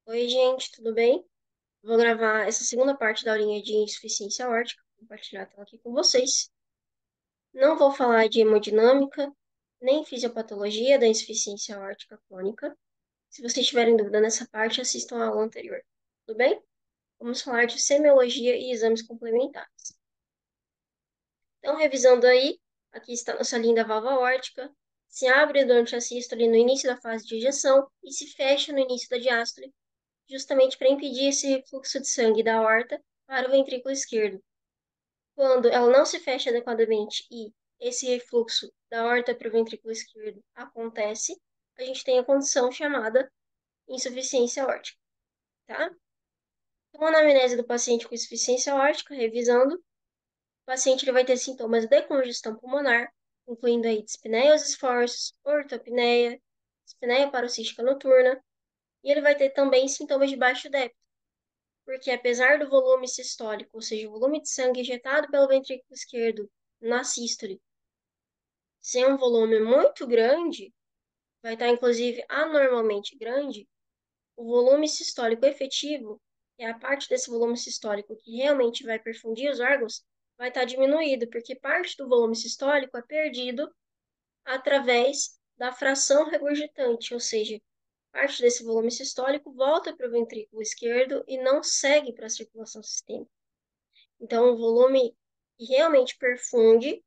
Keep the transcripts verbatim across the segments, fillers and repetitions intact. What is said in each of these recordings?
Oi, gente, tudo bem? Vou gravar essa segunda parte da aulinha de insuficiência aórtica, vou compartilhar a tela aqui com vocês. Não vou falar de hemodinâmica, nem fisiopatologia da insuficiência aórtica crônica. Se vocês tiverem dúvida nessa parte, assistam a aula anterior. Tudo bem? Vamos falar de semiologia e exames complementares. Então, revisando aí, aqui está nossa linda válvula aórtica. Se abre durante a sístole no início da fase de ejeção e se fecha no início da diástole, justamente para impedir esse refluxo de sangue da aorta para o ventrículo esquerdo. Quando ela não se fecha adequadamente e esse refluxo da aorta para o ventrículo esquerdo acontece, a gente tem a condição chamada insuficiência aórtica, tá? Então, a anamnese do paciente com insuficiência aórtica, revisando, o paciente ele vai ter sintomas de congestão pulmonar, incluindo aí dispneia aos esforços, ortopneia, dispneia paroxística noturna, e ele vai ter também sintomas de baixo débito, porque apesar do volume sistólico, ou seja, o volume de sangue injetado pelo ventrículo esquerdo na sístole, ser um volume muito grande, vai estar inclusive anormalmente grande, o volume sistólico efetivo, que é a parte desse volume sistólico que realmente vai perfundir os órgãos, vai estar diminuído, porque parte do volume sistólico é perdido através da fração regurgitante, ou seja, parte desse volume sistólico volta para o ventrículo esquerdo e não segue para a circulação sistêmica. Então, o volume que realmente perfunde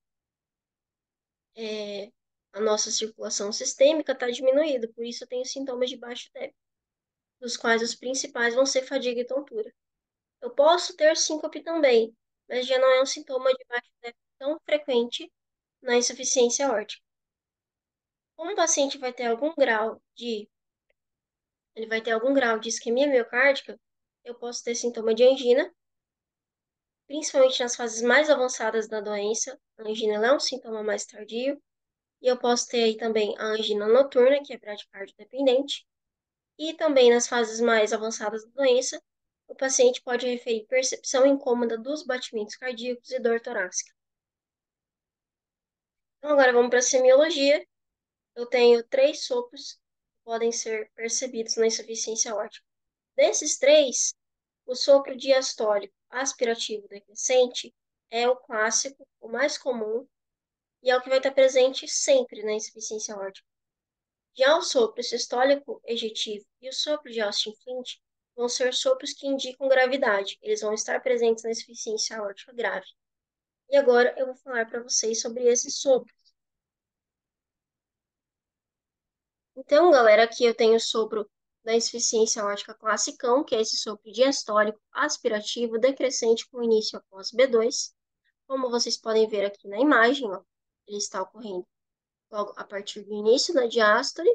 é, a nossa circulação sistêmica está diminuído, por isso eu tenho sintomas de baixo débito, dos quais os principais vão ser fadiga e tontura. Eu posso ter síncope também, mas já não é um sintoma de baixo débito tão frequente na insuficiência aórtica. Como o paciente vai ter algum grau de, ele vai ter algum grau de isquemia miocárdica, eu posso ter sintoma de angina, principalmente nas fases mais avançadas da doença. A angina é um sintoma mais tardio. E eu posso ter aí também a angina noturna, que é bradicárdio dependente. E também nas fases mais avançadas da doença, o paciente pode referir percepção incômoda dos batimentos cardíacos e dor torácica. Então, agora vamos para a semiologia. Eu tenho três sopros que podem ser percebidos na insuficiência aórtica. Desses três, o sopro diastólico aspirativo decrescente é o clássico, o mais comum, e é o que vai estar presente sempre na insuficiência aórtica. Já o sopro sistólico ejetivo e o sopro de Austin Flint vão ser sopros que indicam gravidade. Eles vão estar presentes na insuficiência aórtica grave. E agora eu vou falar para vocês sobre esse sopro. Então, galera, aqui eu tenho o sopro da insuficiência aórtica classicão, que é esse sopro diastólico aspirativo decrescente com início após B dois. Como vocês podem ver aqui na imagem, ó, ele está ocorrendo logo a partir do início da diástole,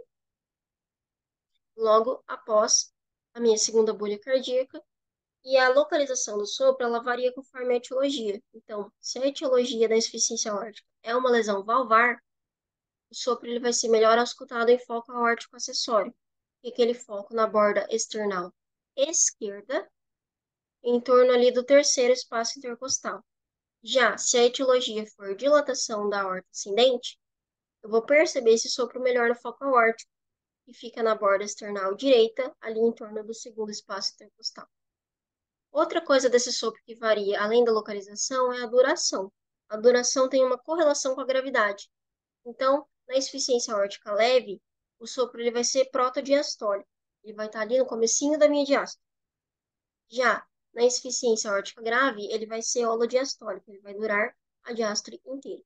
logo após a minha segunda bolha cardíaca. E a localização do sopro, ela varia conforme a etiologia. Então, se a etiologia da insuficiência aórtica é uma lesão valvar, o sopro ele vai ser melhor auscultado em foco aórtico acessório, que é aquele foco na borda external esquerda, em torno ali do terceiro espaço intercostal. Já se a etiologia for dilatação da aorta ascendente, eu vou perceber esse sopro melhor no foco aórtico, que fica na borda external direita, ali em torno do segundo espaço intercostal. Outra coisa desse sopro que varia, além da localização, é a duração. A duração tem uma correlação com a gravidade. Então, na insuficiência aórtica leve, o sopro ele vai ser protodiastólico. Ele vai estar ali no comecinho da minha diástole. Já na insuficiência aórtica grave, ele vai ser holodiastólico. Ele vai durar a diástole inteira.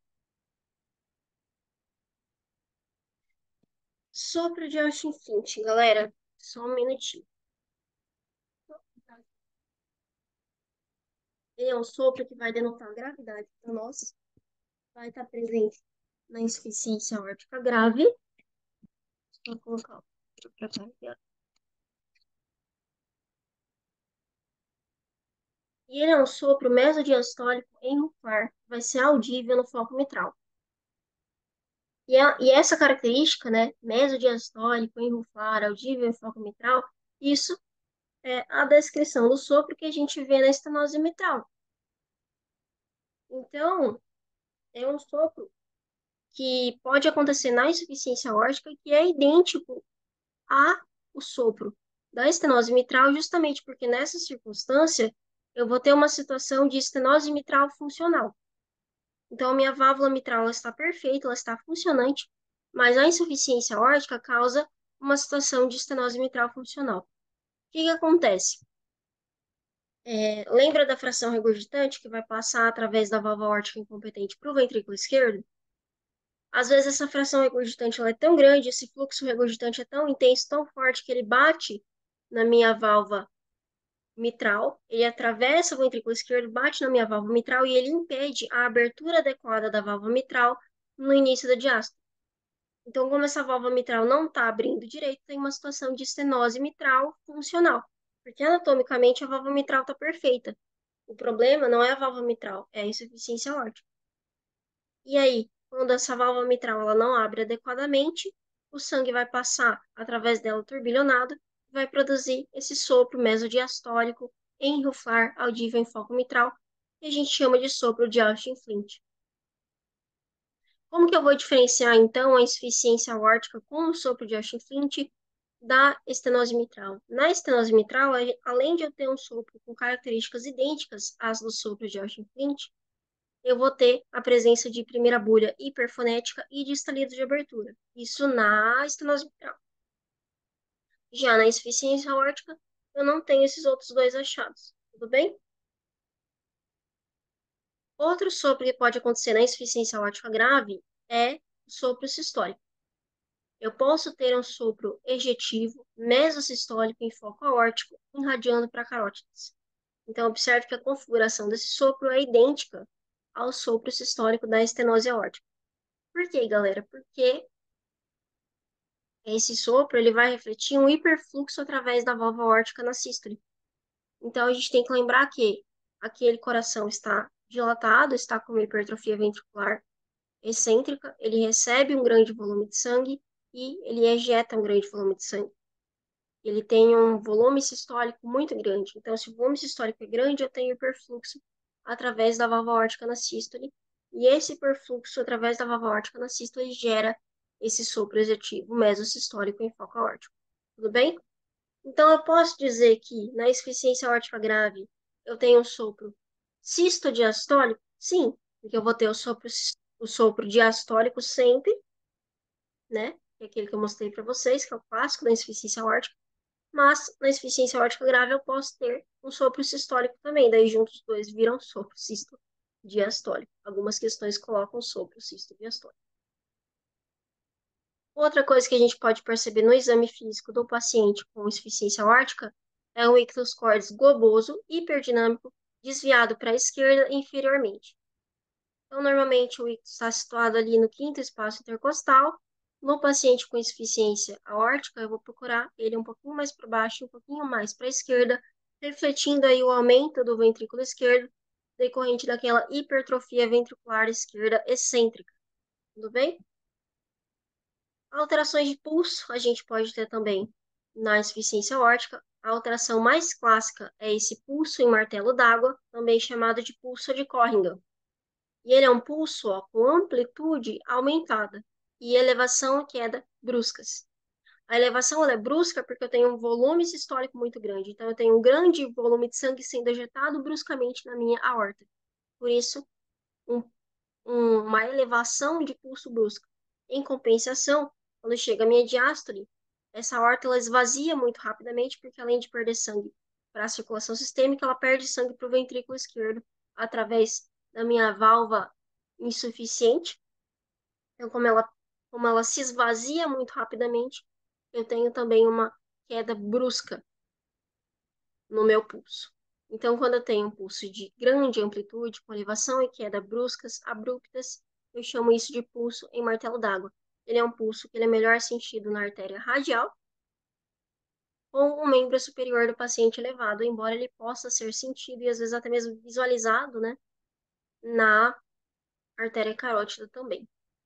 Sopro de Austin Flint, galera. Só um minutinho. Ele é um sopro que vai denotar a gravidade para nós. Vai estar presente na insuficiência aórtica grave. Vou colocar pra cá. E ele é um sopro mesodiastólico em ruflar, vai ser audível no foco mitral. E, a, e essa característica, né, mesodiastólico em ruflar, audível em foco mitral, isso é a descrição do sopro que a gente vê na estenose mitral. Então, é um sopro que pode acontecer na insuficiência aórtica que é idêntico a o sopro da estenose mitral, justamente porque nessa circunstância eu vou ter uma situação de estenose mitral funcional. Então, a minha válvula mitral ela está perfeita, ela está funcionante, mas a insuficiência aórtica causa uma situação de estenose mitral funcional. O que que acontece? É, lembra da fração regurgitante que vai passar através da válvula aórtica incompetente para o ventrículo esquerdo? Às vezes essa fração regurgitante ela é tão grande, esse fluxo regurgitante é tão intenso, tão forte, que ele bate na minha válvula mitral, ele atravessa o ventrículo esquerdo, bate na minha válvula mitral e ele impede a abertura adequada da válvula mitral no início da diástole. Então, como essa válvula mitral não está abrindo direito, tem uma situação de estenose mitral funcional, porque anatomicamente a válvula mitral está perfeita. O problema não é a válvula mitral, é a insuficiência aórtica. E aí, quando essa válvula mitral ela não abre adequadamente, o sangue vai passar através dela turbilhonado e vai produzir esse sopro mesodiastólico enruflar audível em foco mitral, que a gente chama de sopro de Austin-Flint. Como que eu vou diferenciar, então, a insuficiência aórtica com o sopro de Austin-Flint da estenose mitral? Na estenose mitral, além de eu ter um sopro com características idênticas às do sopro de Austin-Flint, eu vou ter a presença de primeira bolha hiperfonética e de estalido de abertura. Isso na estenose mitral. Já na insuficiência aórtica, eu não tenho esses outros dois achados. Tudo bem? Outro sopro que pode acontecer na insuficiência aórtica grave é o sopro sistólico. Eu posso ter um sopro ejetivo mesosistólico em foco aórtico, irradiando para carótidas. Então, observe que a configuração desse sopro é idêntica ao sopro sistólico da estenose aórtica. Por quê, galera? Porque esse sopro ele vai refletir um hiperfluxo através da válvula aórtica na sístole. Então, a gente tem que lembrar que aquele coração está dilatado, está com uma hipertrofia ventricular excêntrica, ele recebe um grande volume de sangue e ele ejeta um grande volume de sangue. Ele tem um volume sistólico muito grande. Então, se o volume sistólico é grande, eu tenho hiperfluxo através da válvula aórtica na sístole. E esse hiperfluxo através da válvula aórtica na sístole gera esse sopro exetivo mesosistólico em foco aórtico. Tudo bem? Então, eu posso dizer que na insuficiência aórtica grave eu tenho um sopro sistodiastólico? Sim, porque eu vou ter o sopro, o sopro diastólico sempre, né? Que é aquele que eu mostrei para vocês, que é o clássico da insuficiência aórtica. Mas na insuficiência aórtica grave eu posso ter um sopro sistólico também. Daí juntos os dois viram sopro cisto-diastólico. Algumas questões colocam sopro cisto-diastólico. Outra coisa que a gente pode perceber no exame físico do paciente com insuficiência aórtica é um ictus cordis globoso, hiperdinâmico, desviado para a esquerda inferiormente. Então, normalmente o ictus está situado ali no quinto espaço intercostal. No paciente com insuficiência aórtica, eu vou procurar ele um pouquinho mais para baixo, um pouquinho mais para a esquerda, refletindo aí o aumento do ventrículo esquerdo, decorrente daquela hipertrofia ventricular esquerda excêntrica. Tudo bem? Alterações de pulso a gente pode ter também na insuficiência aórtica. A alteração mais clássica é esse pulso em martelo d'água, também chamado de pulso de Corrigan. E ele é um pulso ó, com amplitude aumentada e elevação e queda bruscas. A elevação ela é brusca porque eu tenho um volume sistólico muito grande. Então, eu tenho um grande volume de sangue sendo ejetado bruscamente na minha aorta. Por isso, um, um, uma elevação de pulso brusca. Em compensação, quando chega a minha diástole, essa aorta ela esvazia muito rapidamente, porque além de perder sangue para a circulação sistêmica, ela perde sangue para o ventrículo esquerdo através da minha válvula insuficiente. Então, como ela, como ela se esvazia muito rapidamente, eu tenho também uma queda brusca no meu pulso. Então, quando eu tenho um pulso de grande amplitude, com elevação e queda bruscas, abruptas, eu chamo isso de pulso em martelo d'água. Ele é um pulso que ele é melhor sentido na artéria radial ou um membro superior do paciente elevado, embora ele possa ser sentido e às vezes até mesmo visualizado, né, na artéria carótida também.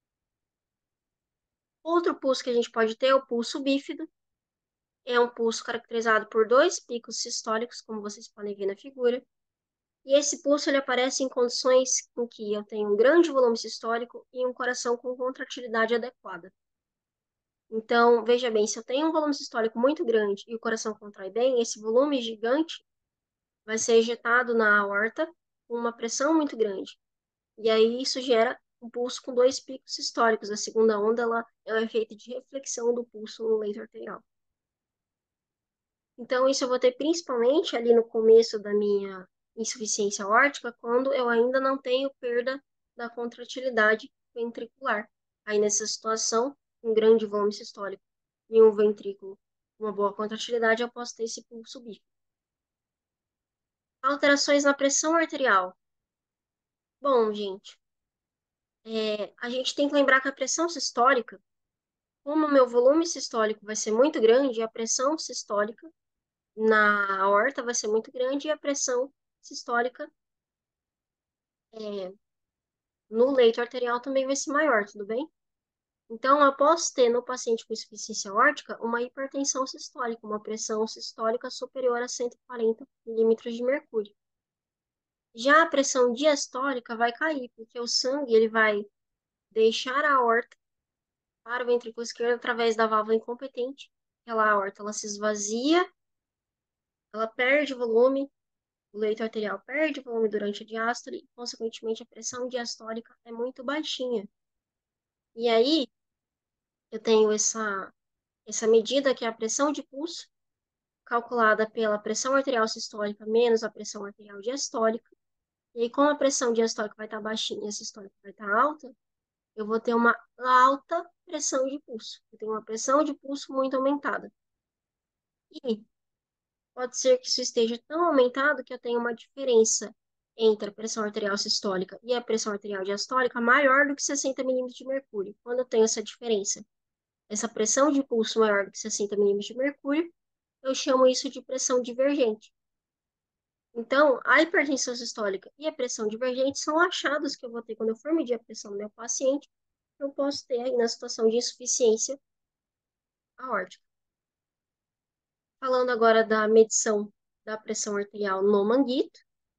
Outro pulso que a gente pode ter é o pulso bífido. É um pulso caracterizado por dois picos sistólicos, como vocês podem ver na figura. E esse pulso ele aparece em condições em que eu tenho um grande volume sistólico e um coração com contratilidade adequada. Então, veja bem, se eu tenho um volume sistólico muito grande e o coração contrai bem, esse volume gigante vai ser ejetado na aorta com uma pressão muito grande. E aí isso gera um pulso com dois picos sistólicos. A segunda onda ela é o efeito de reflexão do pulso no leito arterial. Então, isso eu vou ter principalmente ali no começo da minha insuficiência aórtica, quando eu ainda não tenho perda da contratilidade ventricular. Aí, nessa situação, um grande volume sistólico e um ventrículo com uma boa contratilidade, eu posso ter esse pulso bífida. Alterações na pressão arterial. Bom, gente, é, a gente tem que lembrar que a pressão sistólica, como o meu volume sistólico vai ser muito grande, a pressão sistólica na aorta vai ser muito grande e a pressão sistólica é, no leito arterial também vai ser maior, tudo bem? Então, após ter no paciente com insuficiência aórtica uma hipertensão sistólica, uma pressão sistólica superior a cento e quarenta milímetros de mercúrio. Já a pressão diastólica vai cair, porque o sangue ele vai deixar a aorta para o ventrículo esquerdo através da válvula incompetente. Aquela aorta ela se esvazia, ela perde volume, o leito arterial perde volume durante a diástole e, consequentemente, a pressão diastólica é muito baixinha. E aí, eu tenho essa, essa medida que é a pressão de pulso, calculada pela pressão arterial sistólica menos a pressão arterial diastólica. E aí, como a pressão diastólica vai estar baixinha e a sistólica vai estar alta, eu vou ter uma alta pressão de pulso. Eu tenho uma pressão de pulso muito aumentada. E pode ser que isso esteja tão aumentado que eu tenha uma diferença entre a pressão arterial sistólica e a pressão arterial diastólica maior do que sessenta milímetros de mercúrio. Quando eu tenho essa diferença, essa pressão de pulso maior do que sessenta milímetros de mercúrio, eu chamo isso de pressão divergente. Então, a hipertensão sistólica e a pressão divergente são achados que eu vou ter quando eu for medir a pressão do meu paciente, eu posso ter aí na situação de insuficiência aórtica. Falando agora da medição da pressão arterial no manguito,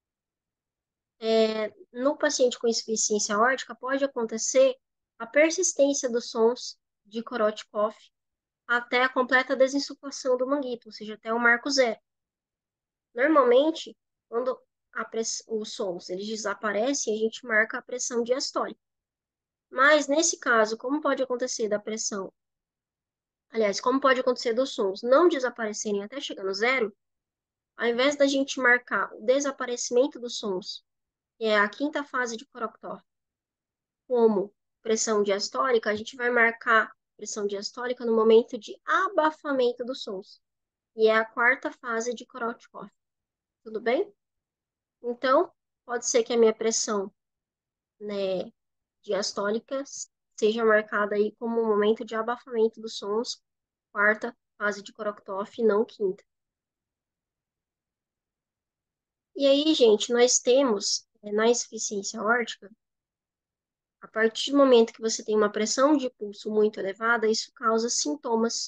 é, no paciente com insuficiência aórtica pode acontecer a persistência dos sons de Korotchkov até a completa desinsuflação do manguito, ou seja, até o marco zero. Normalmente, quando a press... os sons eles desaparecem, a gente marca a pressão diastólica. Mas nesse caso, como pode acontecer da pressão, aliás, como pode acontecer dos sons não desaparecerem até chegar no zero, ao invés da gente marcar o desaparecimento dos sons, que é a quinta fase de Korotchkov, como pressão diastólica, a gente vai marcar pressão diastólica no momento de abafamento dos sons, e é a quarta fase de Korotchkov. Tudo bem? Então, pode ser que a minha pressão, né, diastólica seja marcada aí como um momento de abafamento dos sons, quarta fase de Korotchkov, não quinta. E aí, gente, nós temos, é, na insuficiência aórtica, a partir do momento que você tem uma pressão de pulso muito elevada, isso causa sintomas,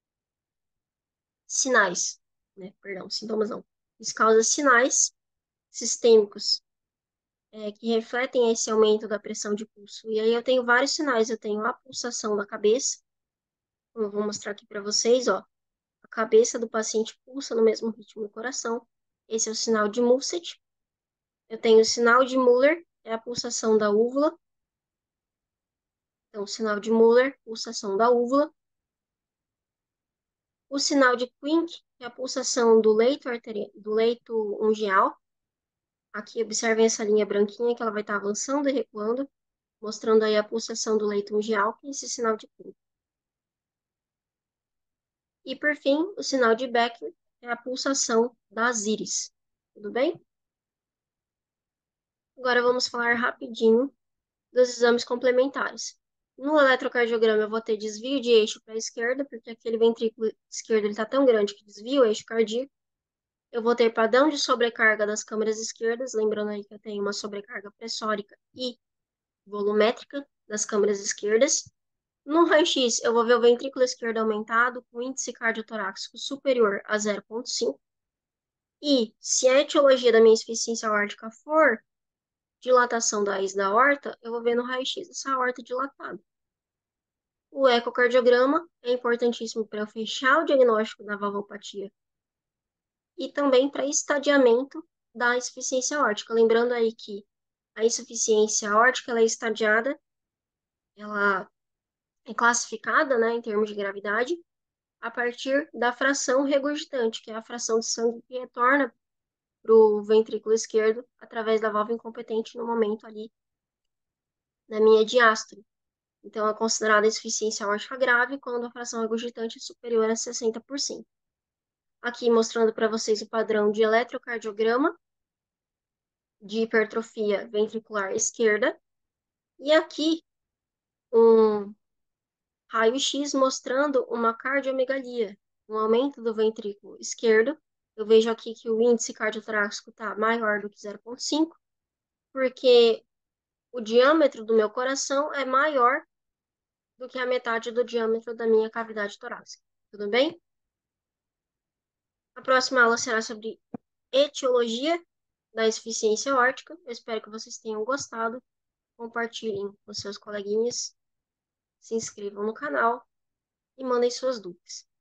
sinais, né? Perdão, sintomas não. Isso causa sinais sistêmicos, é, que refletem esse aumento da pressão de pulso. E aí eu tenho vários sinais. Eu tenho a pulsação da cabeça, como eu vou mostrar aqui para vocês, ó. A cabeça do paciente pulsa no mesmo ritmo do coração. Esse é o sinal de Musset. Eu tenho o sinal de Muller, é a pulsação da úvula. Então, o sinal de Muller, pulsação da úvula. O sinal de Quincke, que é a pulsação do leito arterial, do leito ungueal. Aqui, observem essa linha branquinha que ela vai estar avançando e recuando, mostrando aí a pulsação do leito ungueal, que é esse sinal de Quincke. E, por fim, o sinal de Becker é a pulsação das íris. Tudo bem? Agora vamos falar rapidinho dos exames complementares. No eletrocardiograma eu vou ter desvio de eixo para a esquerda, porque aquele ventrículo esquerdo está tão grande que desvia o eixo cardíaco. Eu vou ter padrão de sobrecarga das câmeras esquerdas, lembrando aí que eu tenho uma sobrecarga pressórica e volumétrica das câmeras esquerdas. No raio-x, eu vou ver o ventrículo esquerdo aumentado com índice cardiotorácico superior a zero vírgula cinco. E se a etiologia da minha insuficiência aórtica for dilatação da raiz da aorta, eu vou ver no raio-x essa aorta dilatada. O ecocardiograma é importantíssimo para eu fechar o diagnóstico da valvopatia e também para estadiamento da insuficiência aórtica. Lembrando aí que a insuficiência aórtica ela é estadiada, ela é classificada, né, em termos de gravidade, a partir da fração regurgitante, que é a fração de sangue que retorna para o ventrículo esquerdo através da válvula incompetente no momento ali da minha diástole. Então, é considerada insuficiência aórtica grave quando a fração regurgitante é superior a sessenta por cento. Aqui mostrando para vocês o padrão de eletrocardiograma de hipertrofia ventricular esquerda. E aqui um raio-x mostrando uma cardiomegalia, um aumento do ventrículo esquerdo. Eu vejo aqui que o índice cardiotorácico está maior do que zero vírgula cinco, porque o diâmetro do meu coração é maior do que a metade do diâmetro da minha cavidade torácica. Tudo bem? A próxima aula será sobre etiologia da insuficiência aórtica. Eu espero que vocês tenham gostado. Compartilhem com seus coleguinhas, se inscrevam no canal e mandem suas dúvidas.